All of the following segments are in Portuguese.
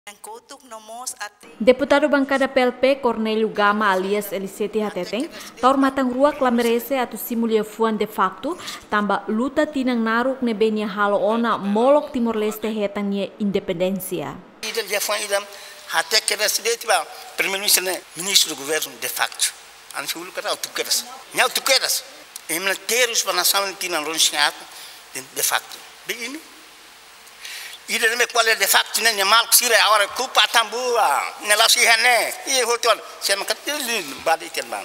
Deputado bancada PLP Cornélio Gama alias Elisete Hateteng, taur matang rua klamerese atu simulia fuan de facto, tamba luta tinang naruk nebenia halo ona molok Timor-Leste hetangnya independencia. Até que era primeiro-ministro, ministro do governo de facto. Antes o cara autoqueras, não autoqueras. E militares para a nação tinham renunciado de facto. Bem, e de qual é de facto nem mal que se agora culpa tambua, nela se rene e hotel, se não quer lindo, bade temban.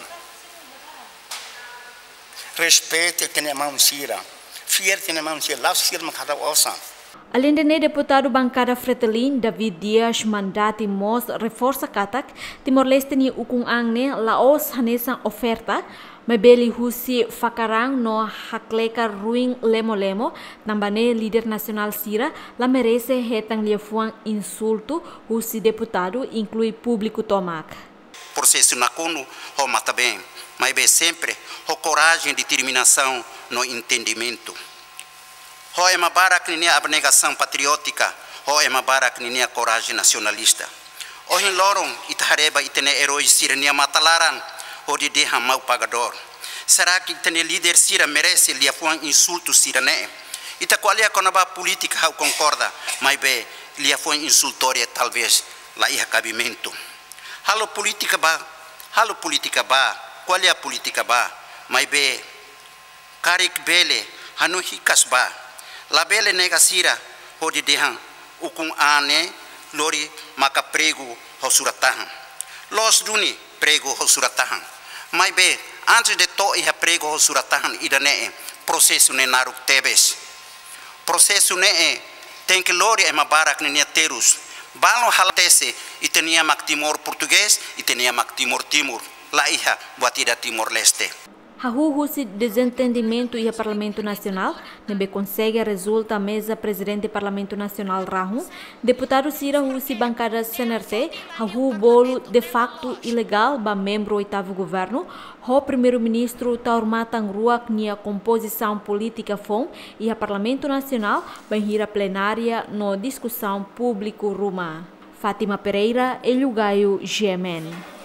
Respeito que nem mão sira, fiel que nem mão sira, lá se não cada ossa. Além de deputado bancada Fretilin, David Dias Mandati Mos reforça katak, Timor-Leste ni ukung angne laos hanesan oferta, mebeli husi fakarang no hakleka ruing lemo-lemo, nambane líder nacional Sira, la merece hetang liefuang insulto, husi deputado inclui público tomak. Processo na CONU, ho mata bem, mas bem sempre, ho coragem e determinação no entendimento. Ho é uma barra que nem a abnegação patriótica, ho é uma barra que nem a coragem nacionalista. Ho em Loron, Itahareba e tene heróis Sirania matalaran, ho de derram mau pagador. Será que tene líder Sira merece lhe afuan insulto Sirané? Ita qual é a conaba política, ho concorda, mas bem, lhe afuan insultória talvez lá ia cabimento. Halo política ba, qual é a política ba? Mas bem, carik bele, hanu hikas ba. La bele nega Sira, ho de derram, ukung ane, lori maka prego ho suratahan. Los duni prego ho suratahan. Mas bem, antes de to ia prego ho suratahan idane, processo ne naruk tebes. Processo ne tem que lori é mabarak ne terus. Balo halatese e tenia mak Timor português e tenia mak Timor Timor. La iha batida Timor-Leste. Hahuhusi desentendimento e a Parlamento Nacional, nebe consegue resulta a mesa presidente do Parlamento Nacional Rahun, deputado Sira Husi bancada CNRT, hahu bolo de facto ilegal ba membro oitavo governo, o primeiro-ministro taur matang ruak nia composição política fom e a Parlamento Nacional banhira plenária no discussão público ruma. Fátima Pereira, Elhugaio, GMN.